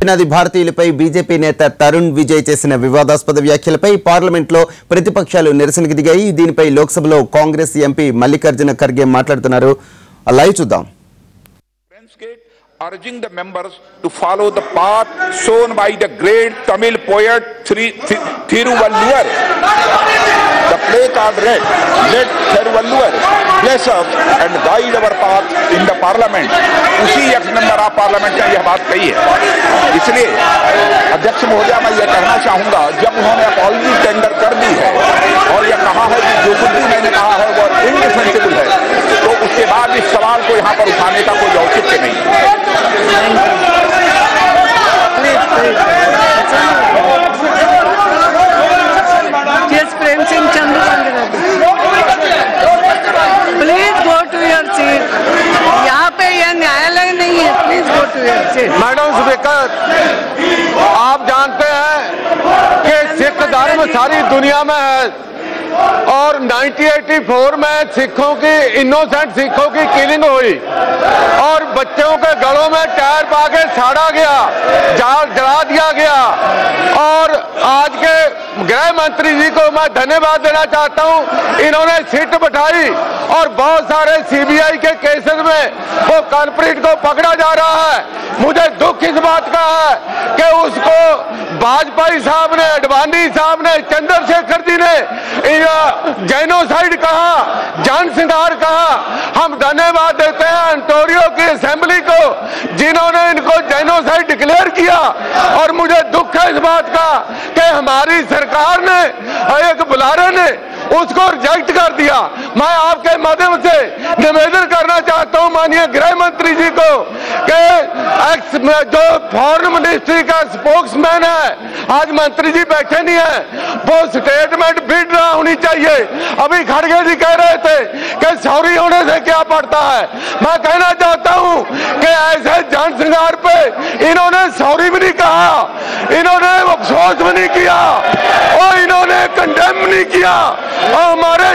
పినాది భారతీయులపై BJP నేత తరుణ్ విజయ్ చేసిన వివాదాస్పద వ్యాఖ్యలపై పార్లమెంట్లో ప్రతిపక్షాలు నిరసనకు దిగాయి. దీనిపై లోక్సభలో కాంగ్రెస్ ఎంపీ మల్లికార్జున ఖర్గే మాట్లాడుతున్నారు. లైవ్ చూద్దాం. Urging the members to follow the path shown by the great Tamil poet Thiruvalluvar. The placard read, "Let Thiruvalluvar bless us and guide our path in the parliament." उसी एक मेंबर ऑफ पार्लियामेंट ने यह बात कही है. इसलिए अध्यक्ष महोदय, मैं यह कहना चाहूंगा, जब उन्होंने अपॉलजी टेंडर कर दी है और यह कहा है कि जो कुछ भी मैंने कहा है वो इनडिफेंसिबल है, तो उसके बाद इस सवाल को यहाँ पर उठाने का कोई औचित्य नहीं है. Please go to your seat. यहाँ पे यह न्यायालय नहीं है. Please go to your seat. Madam speaker, आप जानते हैं कि सिख धर्म सारी दुनिया में है और 1984 में सिखों की इनोसेंट सिखों की किलिंग हुई और बच्चों के गलों में टायर पाके साड़ा गया, जला दिया गया. और आज के गृह मंत्री जी को मैं धन्यवाद देना चाहता हूं. इन्होंने सीट बिठाई और बहुत सारे सीबीआई के केसेस में वो कल्प्रिट को पकड़ा जा रहा है. मुझे दुख इस बात का है कि उसको वाजपेयी साहब ने, अडवाणी साहब ने, चंद्रशेखर जी ने जेनोसाइड कहा, जनसंहार कहा. हम धन्यवाद देते हैं ओंटारियो की असेंबली को जिन्होंने इनको जेनोसाइड डिक्लेयर किया. और मुझे दुख है इस बात का कि हमारी सरकार ने, एक बुलारे ने उसको रिजेक्ट कर दिया. मैं आपके माध्यम से निवेदन करना चाहता हूं माननीय गृह मंत्री जी को कि जो फॉरेन मिनिस्ट्री का स्पोक्समैन है, आज मंत्री जी बैठे नहीं है, वो स्टेटमेंट विड्रॉ होनी चाहिए. अभी खड़गे जी कह रहे थे कि सॉरी होने से क्या पड़ता है. मैं कहना चाहता हूं कि ऐसे जनसंहार पे इन्होंने सॉरी भी नहीं कहा, इन्होंने अफसोस भी नहीं किया और इन्होंने कंडेम नहीं किया. और हमारे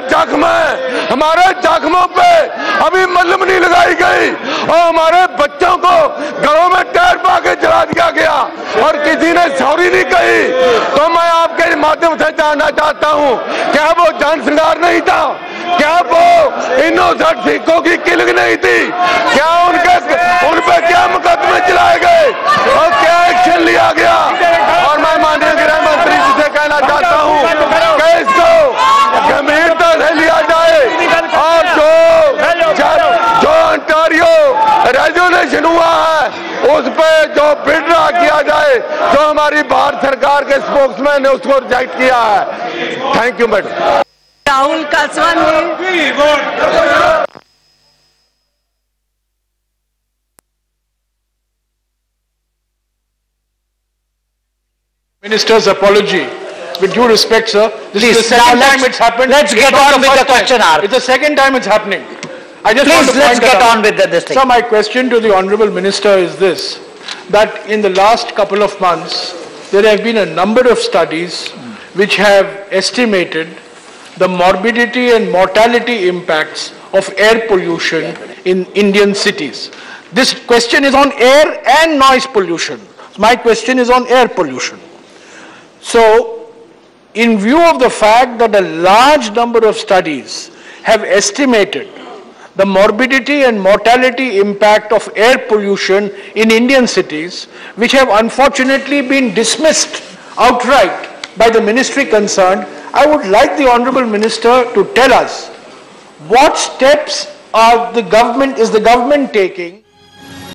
जख्मों पे अभी मलहम नहीं लगाई गई और हमारे बच्चों को घरों में टायर पाके जला दिया गया और किसी ने सॉरी नहीं कही. तो मैं आपके माध्यम से जानना चाहता हूं, क्या वो जनसंहार नहीं था? क्या वो इनोसेंट सिखों की किलिंग नहीं थी? क्या उन पे क्या मुकदमे चलाए गए और क्या एक्शन लिया गया? और मैं माननीय गृह मंत्री जी से कहना चाहता हूं कि इसको गंभीरता से लिया जाए और जो ओंटारियो रेजोल्यूशन हुआ है उस पे जो विड्रॉ किया जाए, जो हमारी भारत सरकार के स्पोक्समैन ने उसको रिजेक्ट किया है. Thank you madam. Rahul Kaswani. Minister's apology. With due respect, sir, this is the second time it's happened. Let's get on with the question hour. It's the second time it's happening. I just want to point let's get on with this thing. So my question to the Honorable Minister is this, that in the last couple of months, there have been a number of studies which have estimated the morbidity and mortality impacts of air pollution in Indian cities. This question is on air and noise pollution. My question is on air pollution. So, in view of the fact that a large number of studies have estimated the morbidity and mortality impact of air pollution in Indian cities, which have unfortunately been dismissed outright by the ministry concerned, I would like the Honorable Minister to tell us what steps is the government taking